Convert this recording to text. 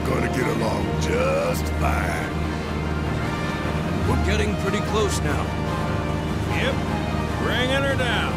gonna get along just fine. We're getting pretty close now. Yep, bringing her down.